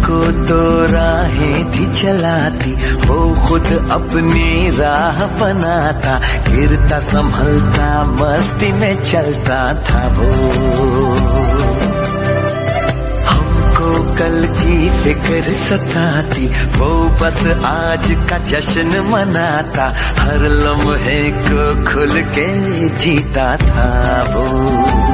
हमको तो राहें थी चलाती, वो खुद अपनी राह बनाता, गिरता संभलता मस्ती में चलता था वो। हमको कल की फिक्र सताती, वो बस आज का जश्न मनाता, हर लम्हे को खुल के जीता था वो।